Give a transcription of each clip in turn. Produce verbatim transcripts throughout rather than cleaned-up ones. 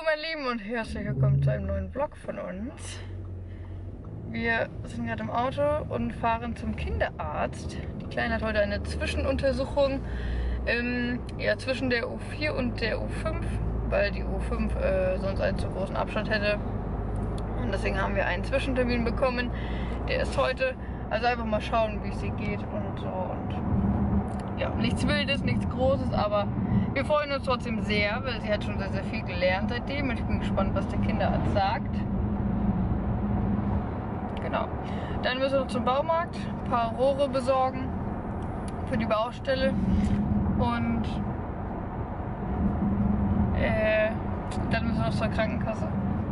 mein Lieben und herzlich willkommen zu einem neuen Vlog von uns. Wir sind gerade im Auto und fahren zum Kinderarzt. Die Kleine hat heute eine Zwischenuntersuchung ähm, ja, zwischen der U vier und der U fünf, weil die U fünf äh, sonst einen zu großen Abstand hätte. Und deswegen haben wir einen Zwischentermin bekommen. Der ist heute. Also einfach mal schauen, wie es ihr geht und so. Und ja, nichts Wildes, nichts Großes, aber wir freuen uns trotzdem sehr, weil sie hat schon sehr, sehr viel gelernt seitdem. Und ich bin gespannt, was der Kinderarzt sagt. Genau. Dann müssen wir noch zum Baumarkt, ein paar Rohre besorgen für die Baustelle. Und äh, dann müssen wir noch zur Krankenkasse.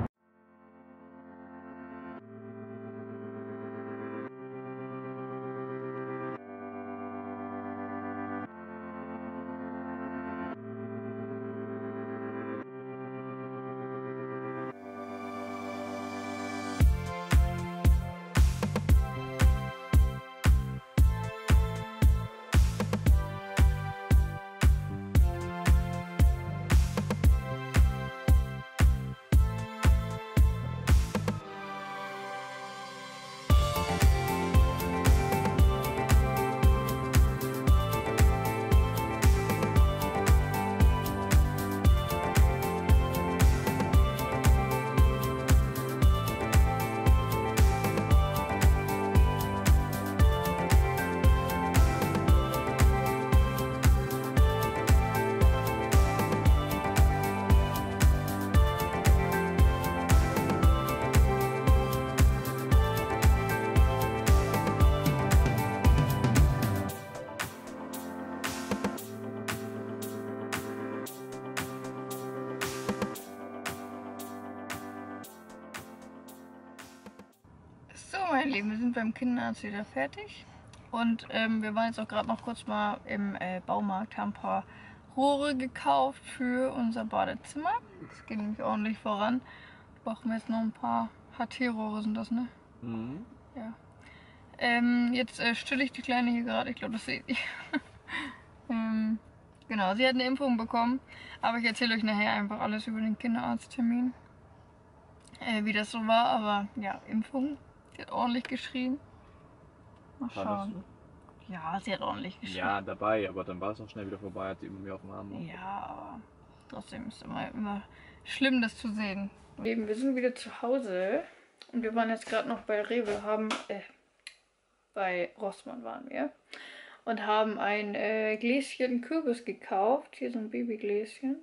So, meine Lieben, wir sind beim Kinderarzt wieder fertig. Und ähm, wir waren jetzt auch gerade noch kurz mal im äh, Baumarkt, haben ein paar Rohre gekauft für unser Badezimmer. Das geht nämlich ordentlich voran. Brauchen wir jetzt noch ein paar H T-Rohre, sind das, ne? Mhm. Ja. Ähm, jetzt äh, stille ich die Kleine hier gerade, ich glaube, das seht ihr. ähm, genau, sie hat eine Impfung bekommen. Aber ich erzähle euch nachher einfach alles über den Kinderarzttermin. Äh, wie das so war, aber ja, Impfung. Sie hat ordentlich geschrien. Mal schauen. Ja, sie hat ordentlich geschrien. Ja, dabei, aber dann war es auch schnell wieder vorbei, hat sie immer mehr auf dem Arm. Ja, aber trotzdem ist es immer, immer schlimm, das zu sehen. Eben, wir sind wieder zu Hause und wir waren jetzt gerade noch bei Rewe, haben, äh, bei Rossmann waren wir und haben ein äh, Gläschen Kürbis gekauft. Hier so ein Babygläschen.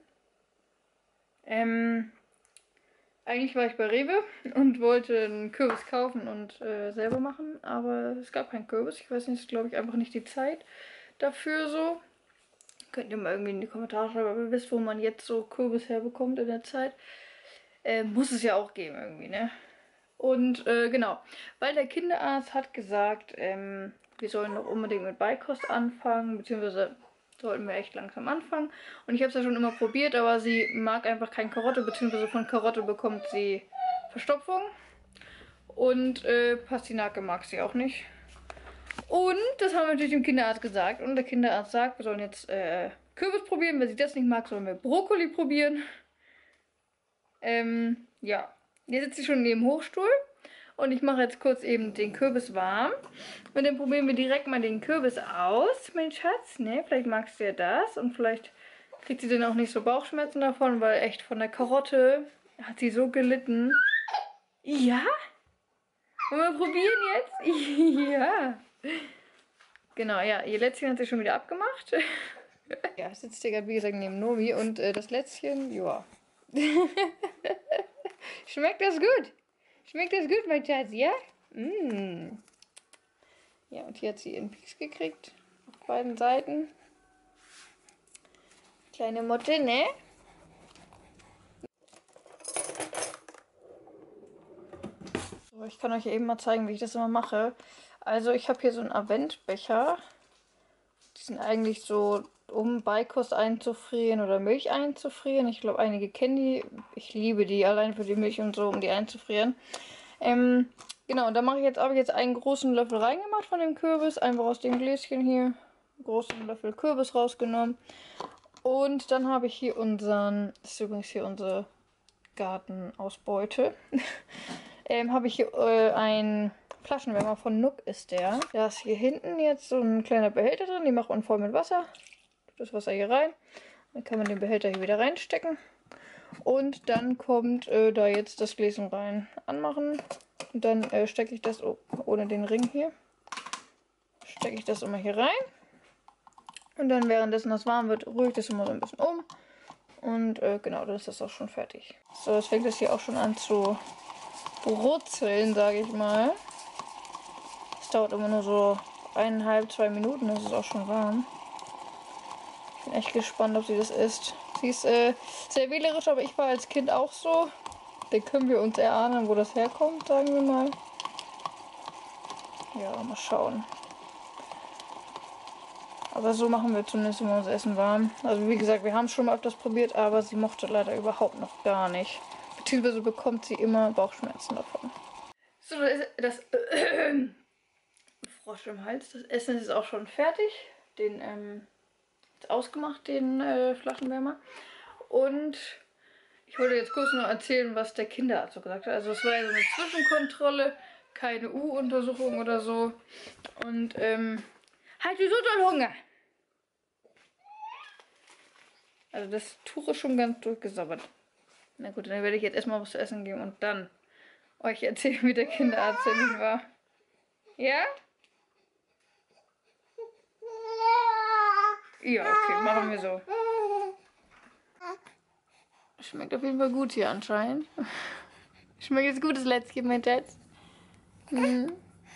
Ähm, Eigentlich war ich bei Rewe und wollte einen Kürbis kaufen und äh, selber machen, aber es gab keinen Kürbis. Ich weiß nicht, es ist glaube ich einfach nicht die Zeit dafür so. Könnt ihr mal irgendwie in die Kommentare schreiben, aber ihr wisst, wo man jetzt so Kürbis herbekommt in der Zeit. Äh, muss es ja auch geben irgendwie, ne? Und äh, genau, weil der Kinderarzt hat gesagt, ähm, wir sollen doch unbedingt mit Beikost anfangen, beziehungsweise sollten wir echt langsam anfangen. Und ich habe es ja schon immer probiert, aber sie mag einfach kein Karotte, beziehungsweise von Karotte bekommt sie Verstopfung. Und äh, Pastinake mag sie auch nicht. Und das haben wir natürlich dem Kinderarzt gesagt. Und der Kinderarzt sagt, wir sollen jetzt äh, Kürbis probieren. Wenn sie das nicht mag, sollen wir Brokkoli probieren. Ähm, ja. Jetzt sitzt sie schon neben dem Hochstuhl. Und ich mache jetzt kurz eben den Kürbis warm. Und dann probieren wir direkt mal den Kürbis aus, mein Schatz. Ne, vielleicht magst du ja das. Und vielleicht kriegt sie dann auch nicht so Bauchschmerzen davon, weil echt von der Karotte hat sie so gelitten. Ja? Wollen wir probieren jetzt? Ja. Genau, ja. Ihr Lätzchen hat sie schon wieder abgemacht. Ja, sitzt hier gerade, wie gesagt, neben Nomi. Und äh, das Lätzchen, ja. Schmeckt das gut? Schmeckt das gut, mein Schatz, ja? Mm. Ja, und hier hat sie ihren Pieks gekriegt. Auf beiden Seiten. Kleine Motte, ne? So, ich kann euch eben mal zeigen, wie ich das immer mache. Also, ich habe hier so einen Aventbecher. Die sind eigentlich so, um Beikost einzufrieren oder Milch einzufrieren. Ich glaube, einige kennen die. Ich liebe die, allein für die Milch und so, um die einzufrieren. Ähm, genau, und da mache ich jetzt, habe ich jetzt einen großen Löffel reingemacht von dem Kürbis. Einfach aus dem Gläschen hier. Einen großen Löffel Kürbis rausgenommen. Und dann habe ich hier unseren, das ist übrigens hier unsere Gartenausbeute, ähm, habe ich hier äh, ein Flaschenwärmer von Nook ist der. Da ist hier hinten jetzt so ein kleiner Behälter drin, die macht man voll mit Wasser. Das Wasser hier rein. Dann kann man den Behälter hier wieder reinstecken. Und dann kommt äh, da jetzt das Gläschen rein. Anmachen. Und dann äh, stecke ich das, oh, ohne den Ring hier, stecke ich das immer hier rein. Und dann währenddessen das warm wird, rühre ich das immer so ein bisschen um. Und äh, genau, dann ist das auch schon fertig. So, jetzt fängt das hier auch schon an zu brutzeln, sage ich mal. Es dauert immer nur so eineinhalb, zwei Minuten, das ist auch schon warm. Ich bin echt gespannt, ob sie das isst. Sie ist äh, sehr wählerisch, aber ich war als Kind auch so. Da können wir uns erahnen, wo das herkommt, sagen wir mal. Ja, mal schauen. Aber so machen wir zumindest immer unser Essen warm. Also wie gesagt, wir haben es schon mal öfters probiert, aber sie mochte leider überhaupt noch gar nicht. Beziehungsweise bekommt sie immer Bauchschmerzen davon. So, das, das äh, Frosch im Hals. Das Essen ist auch schon fertig. Den ähm, jetzt ausgemacht, den äh, Flaschenwärmer. Und ich wollte jetzt kurz noch erzählen, was der Kinderarzt so gesagt hat. Also es war ja so eine Zwischenkontrolle, keine U-Untersuchung oder so. Und ähm, halt die so doll Hunger! Also das Tuch ist schon ganz durchgesabbert. Na gut, dann werde ich jetzt erstmal was zu essen geben und dann euch erzählen, wie der Kinderarzt war. Ja? Ja, okay, machen wir so. Schmeckt auf jeden Fall gut hier anscheinend. Schmeckt jetzt gutes Lätzchen, mein Schatz. Mhm.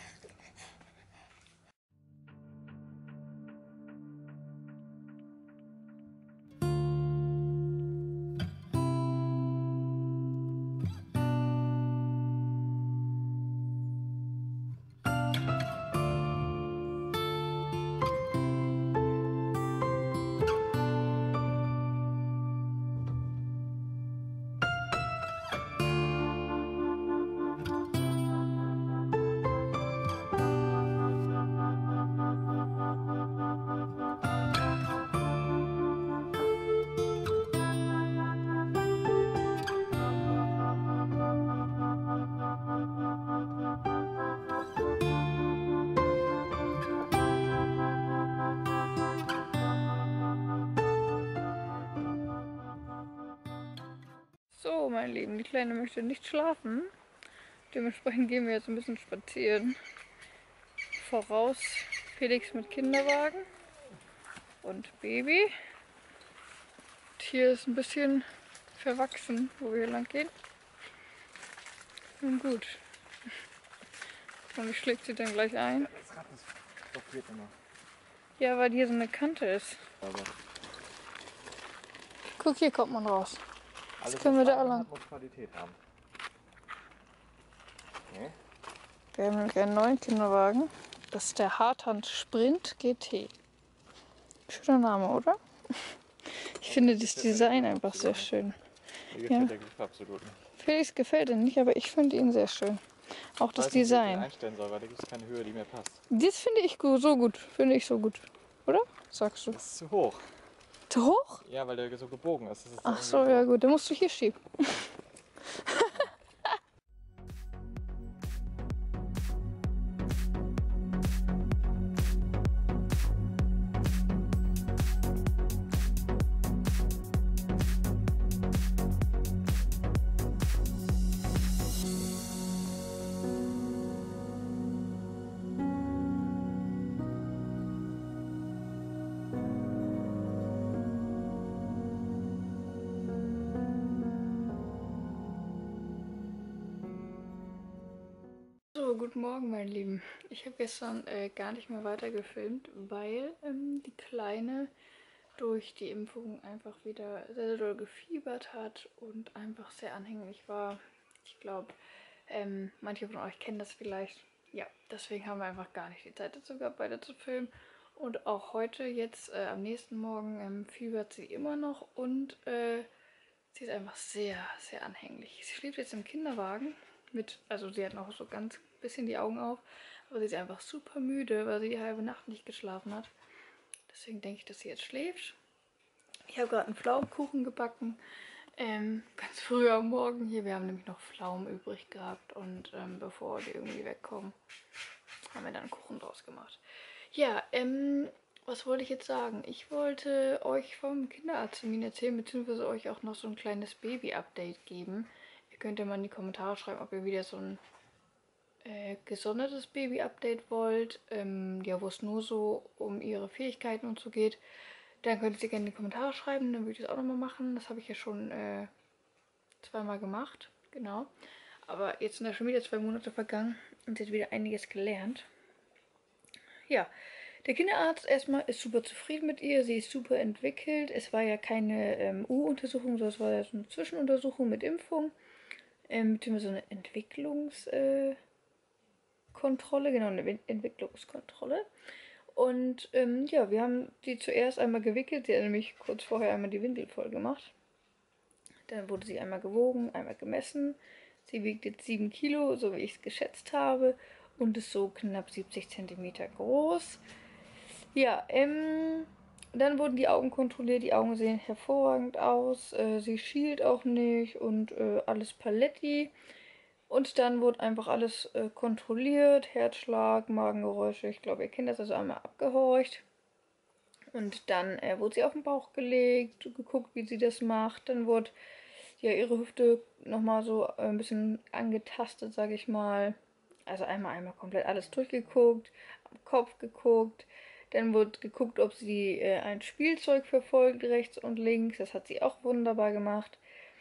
So, mein Lieben, die Kleine möchte nicht schlafen. Dementsprechend gehen wir jetzt ein bisschen spazieren. Voraus Felix mit Kinderwagen und Baby. Und hier ist ein bisschen verwachsen, wo wir hier lang gehen. Nun gut. Und wie schlägt sie dann gleich ein? Das Rad ist blockiert immer. Ja, weil hier so eine Kante ist. Aber Guck, hier kommt man raus. alles, können wir was da Farben lang. hat, muss Qualität haben. Okay. Wir haben nämlich einen neuen Kinderwagen. Das ist der Harthand Sprint G T. Schöner Name, oder? Ich finde das Design einfach sehr schön. Mir Ja. gefällt der Griff absolut nicht. Felix gefällt ihn nicht, aber ich finde ihn sehr schön. Auch das Ich weiß nicht, wie ich den Design. einstellen soll, weil da gibt es keine Höhe, die mir passt. Das finde ich gut, so gut. Finde ich so gut. Oder? Sagst du? Das ist zu hoch. Zu hoch? Ja, weil der so gebogen ist. Das ist Ach so, irgendwie ja gut. Dann musst du hier schieben. So, guten Morgen, meine Lieben. Ich habe gestern äh, gar nicht mehr weiter gefilmt, weil ähm, die Kleine durch die Impfung einfach wieder sehr, sehr doll gefiebert hat und einfach sehr anhänglich war. Ich glaube, ähm, manche von euch kennen das vielleicht. Ja, deswegen haben wir einfach gar nicht die Zeit dazu gehabt, weiter zu filmen. Und auch heute, jetzt äh, am nächsten Morgen, ähm, fiebert sie immer noch und äh, sie ist einfach sehr, sehr anhänglich. Sie schläft jetzt im Kinderwagen mit, also sie hat noch so ganz bisschen die Augen auf, aber sie ist einfach super müde, weil sie die halbe Nacht nicht geschlafen hat. Deswegen denke ich, dass sie jetzt schläft. Ich habe gerade einen Pflaumenkuchen gebacken. Ähm, ganz früh am Morgen hier. Wir haben nämlich noch Pflaumen übrig gehabt und ähm, bevor die irgendwie wegkommen, haben wir dann einen Kuchen draus gemacht. Ja, ähm, was wollte ich jetzt sagen? Ich wollte euch vom Kinderarzttermin erzählen, beziehungsweise euch auch noch so ein kleines Baby-Update geben. Ihr könnt ja mal in die Kommentare schreiben, ob ihr wieder so ein äh, gesondertes Baby-Update wollt, ähm, ja, wo es nur so um ihre Fähigkeiten und so geht. Dann könnt ihr gerne in die Kommentare schreiben, dann würde ich das auch nochmal machen. Das habe ich ja schon äh, zweimal gemacht, genau. Aber jetzt sind ja schon wieder zwei Monate vergangen und sie hat wieder einiges gelernt. Ja, der Kinderarzt erstmal ist super zufrieden mit ihr. Sie ist super entwickelt. Es war ja keine ähm, U-Untersuchung, sondern es war ja so eine Zwischenuntersuchung mit Impfung. Ähm, beziehungsweise so eine Entwicklungskontrolle, äh, genau, eine Entwicklungskontrolle. Und ähm, ja, wir haben die zuerst einmal gewickelt. Sie hat nämlich kurz vorher einmal die Windel voll gemacht. Dann wurde sie einmal gewogen, einmal gemessen. Sie wiegt jetzt sieben Kilo, so wie ich es geschätzt habe. Und ist so knapp siebzig Zentimeter groß. Ja, ähm, dann wurden die Augen kontrolliert. Die Augen sehen hervorragend aus. Äh, sie schielt auch nicht und äh, alles paletti. Und dann wurde einfach alles äh, kontrolliert. Herzschlag, Magengeräusche. Ich glaube, ihr kennt das, also einmal abgehorcht. Und dann äh, wurde sie auf den Bauch gelegt, geguckt, wie sie das macht. Dann wurde ja ihre Hüfte nochmal so äh, ein bisschen angetastet, sage ich mal. Also einmal, einmal komplett alles durchgeguckt, am Kopf geguckt. Dann wurde geguckt, ob sie äh, ein Spielzeug verfolgt, rechts und links. Das hat sie auch wunderbar gemacht.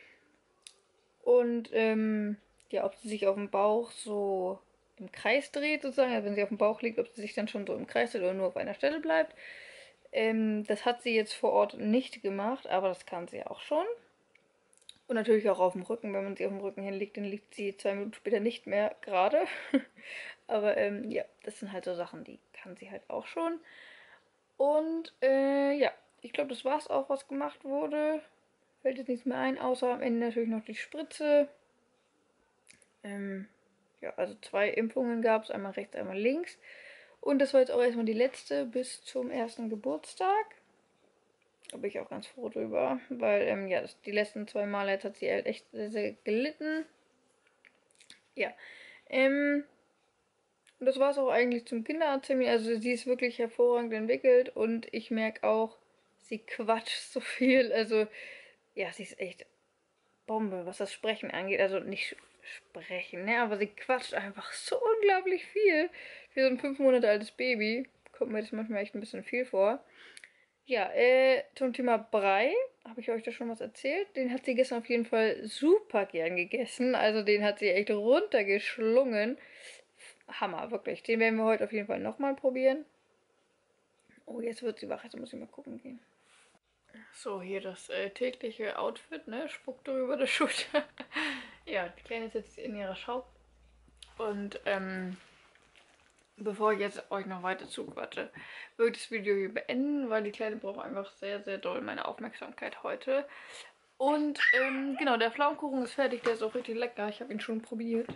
Und ähm, ja, ob sie sich auf dem Bauch so im Kreis dreht, sozusagen. Also wenn sie auf dem Bauch liegt, ob sie sich dann schon so im Kreis dreht oder nur auf einer Stelle bleibt. Ähm, das hat sie jetzt vor Ort nicht gemacht, aber das kann sie auch schon. Und natürlich auch auf dem Rücken. Wenn man sie auf dem Rücken hinlegt, dann liegt sie zwei Minuten später nicht mehr gerade. Aber ähm, ja, das sind halt so Sachen, die kann sie halt auch schon. Und äh, ja, ich glaube, das war es auch, was gemacht wurde. Fällt jetzt nichts mehr ein, außer am Ende natürlich noch die Spritze. Ähm, ja, also zwei Impfungen gab es, einmal rechts, einmal links. Und das war jetzt auch erstmal die letzte bis zum ersten Geburtstag. Da bin ich auch ganz froh drüber, weil ähm, ja, das, die letzten zwei Male jetzt hat sie halt echt sehr, sehr gelitten. Ja, ähm, und das war es auch eigentlich zum Kinderarzttermin. Also sie ist wirklich hervorragend entwickelt und ich merke auch, sie quatscht so viel. Also ja, sie ist echt Bombe, was das Sprechen angeht. Also nicht sprechen, ne, aber sie quatscht einfach so unglaublich viel. Für so ein fünf Monate altes Baby kommt mir das manchmal echt ein bisschen viel vor. Ja, äh, zum Thema Brei habe ich euch da schon was erzählt. Den hat sie gestern auf jeden Fall super gern gegessen. Also den hat sie echt runtergeschlungen. Hammer, wirklich. Den werden wir heute auf jeden Fall nochmal probieren. Oh, jetzt wird sie wach. Jetzt muss ich mal gucken gehen. So, hier das äh, tägliche Outfit, ne? Spuckt über die Schulter. Ja, die Kleine sitzt in ihrer Schau. Und, ähm, bevor ich jetzt euch noch weiter zuquatsche, würde ich das Video hier beenden, weil die Kleine braucht einfach sehr, sehr doll meine Aufmerksamkeit heute. Und ähm, genau, der Pflaumenkuchen ist fertig, der ist auch richtig lecker. Ich habe ihn schon probiert.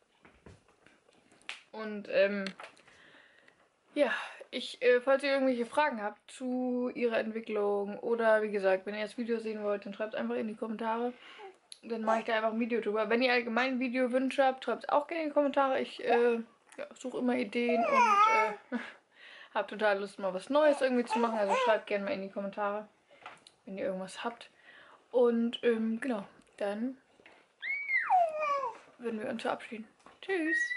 Und ähm, ja, ich, äh, falls ihr irgendwelche Fragen habt zu ihrer Entwicklung oder wie gesagt, wenn ihr das Video sehen wollt, dann schreibt es einfach in die Kommentare. Dann mache ich da einfach ein Video drüber. Wenn ihr allgemein Videowünsche habt, schreibt es auch gerne in die Kommentare. Ich äh, ja, suche immer Ideen und äh, habe total Lust, mal was Neues irgendwie zu machen. Also schreibt gerne mal in die Kommentare, wenn ihr irgendwas habt. Und ähm, genau, dann würden wir uns verabschieden. Tschüss!